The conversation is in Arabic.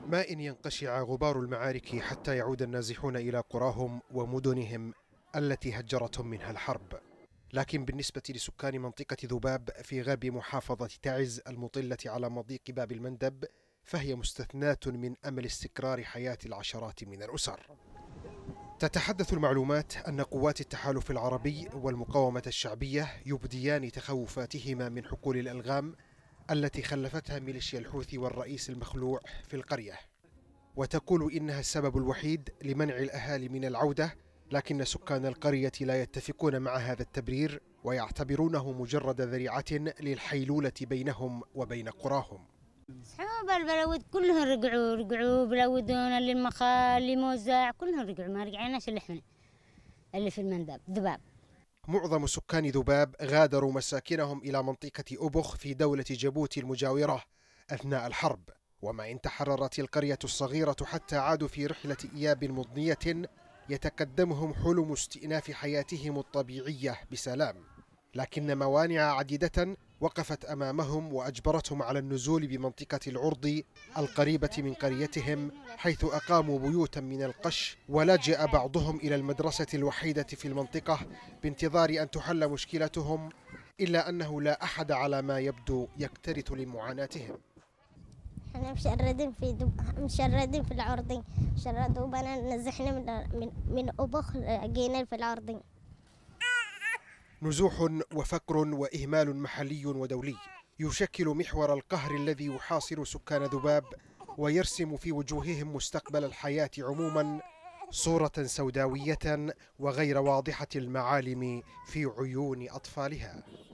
ما إن ينقشع غبار المعارك حتى يعود النازحون إلى قراهم ومدنهم التي هجرتهم منها الحرب. لكن بالنسبة لسكان منطقة ذباب في غرب محافظة تعز المطلة على مضيق باب المندب، فهي مستثناة من أمل استقرار حياة العشرات من الأسر. تتحدث المعلومات أن قوات التحالف العربي والمقاومة الشعبية يبديان تخوفاتهما من حقول الألغام التي خلفتها ميليشيا الحوثي والرئيس المخلوع في القرية، وتقول إنها السبب الوحيد لمنع الأهالي من العودة، لكن سكان القرية لا يتفقون مع هذا التبرير ويعتبرونه مجرد ذريعة للحيلولة بينهم وبين قراهم. أصحاب البلود كلهم رجعوا بلودونا للمخال لموزع، كلهم رجعوا، ما رجعناش اللي احنا اللي في المندب ذباب. معظم سكان ذباب غادروا مساكنهم إلى منطقة أبخ في دولة جيبوتي المجاورة أثناء الحرب، وما إن تحررت القرية الصغيرة حتى عادوا في رحلة إياب مضنية يتقدمهم حلم استئناف حياتهم الطبيعية بسلام، لكن موانع عديدة وقفت أمامهم وأجبرتهم على النزول بمنطقة العرض القريبة من قريتهم، حيث أقاموا بيوتا من القش، ولجأ بعضهم إلى المدرسة الوحيدة في المنطقة بانتظار أن تحل مشكلتهم، إلا أنه لا أحد على ما يبدو يكترث لمعاناتهم. احنا مشردين في العرضين، شردوا بنا نزحنا من أبخ جينا في العرضين. نزوح وفقر وإهمال محلي ودولي يشكل محور القهر الذي يحاصر سكان ذباب ويرسم في وجوههم مستقبل الحياة عموما صورة سوداوية وغير واضحة المعالم في عيون أطفالها.